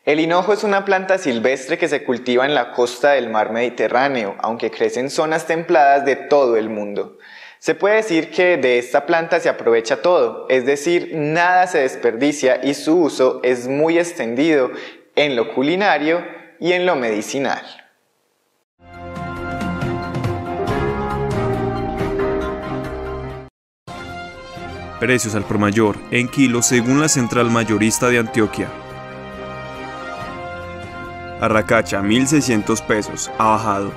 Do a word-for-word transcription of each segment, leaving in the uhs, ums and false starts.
El hinojo es una planta silvestre que se cultiva en la costa del mar Mediterráneo, aunque crece en zonas templadas de todo el mundo. Se puede decir que de esta planta se aprovecha todo, es decir, nada se desperdicia y su uso es muy extendido en lo culinario y en lo medicinal. Precios al por mayor en kilos según la Central Mayorista de Antioquia. Arracacha mil seiscientos pesos, ha bajado.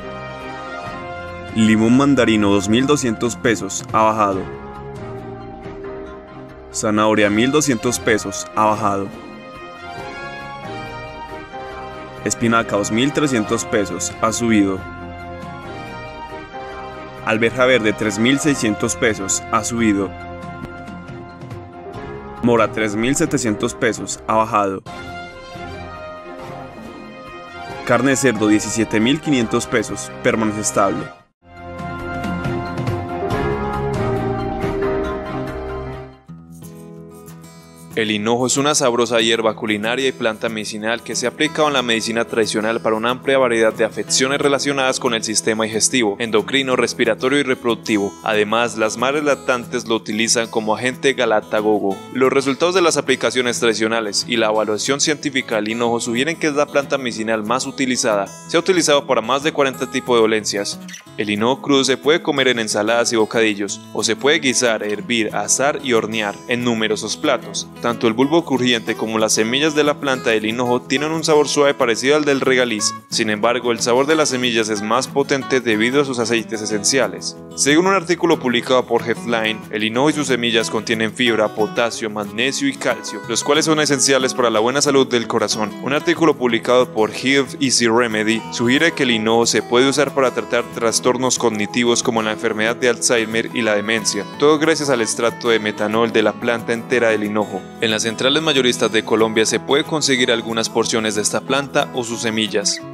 Limón mandarino dos mil doscientos pesos, ha bajado. Zanahoria mil doscientos pesos, ha bajado. Espinaca dos mil trescientos pesos, ha subido. Alberja verde tres mil seiscientos pesos, ha subido. Mora tres mil setecientos pesos, ha bajado. Carne de cerdo diecisiete mil quinientos pesos, permanece estable. El hinojo es una sabrosa hierba culinaria y planta medicinal que se ha aplicado en la medicina tradicional para una amplia variedad de afecciones relacionadas con el sistema digestivo, endocrino, respiratorio y reproductivo. Además, las madres lactantes lo utilizan como agente galactagogo. Los resultados de las aplicaciones tradicionales y la evaluación científica del hinojo sugieren que es la planta medicinal más utilizada. Se ha utilizado para más de cuarenta tipos de dolencias. El hinojo crudo se puede comer en ensaladas y bocadillos, o se puede guisar, hervir, asar y hornear en numerosos platos. Tanto el bulbo crujiente como las semillas de la planta del hinojo tienen un sabor suave parecido al del regaliz. Sin embargo, el sabor de las semillas es más potente debido a sus aceites esenciales. Según un artículo publicado por Headline, el hinojo y sus semillas contienen fibra, potasio, magnesio y calcio, los cuales son esenciales para la buena salud del corazón. Un artículo publicado por Health Easy Remedy sugiere que el hinojo se puede usar para tratar trastornos cognitivos como la enfermedad de Alzheimer y la demencia, todo gracias al extracto de metanol de la planta entera del hinojo. En las centrales mayoristas de Colombia se puede conseguir algunas porciones de esta planta o sus semillas.